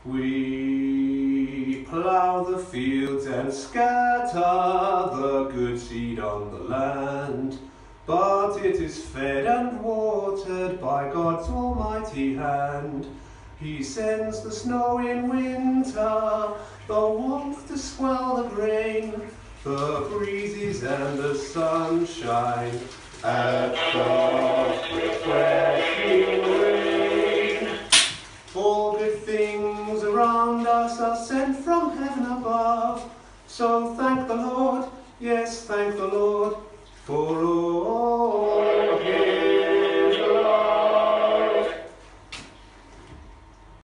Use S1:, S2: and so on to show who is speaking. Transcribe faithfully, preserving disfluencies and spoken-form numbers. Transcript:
S1: We plough the fields and scatter the good seed on the land, but it is fed and watered by God's almighty hand. He sends the snow in winter, the warmth to swell the grain, the breezes and the sunshine, and the refreshing rain. All good things around us are sent from heaven above, so thank the Lord, yes, thank the Lord for all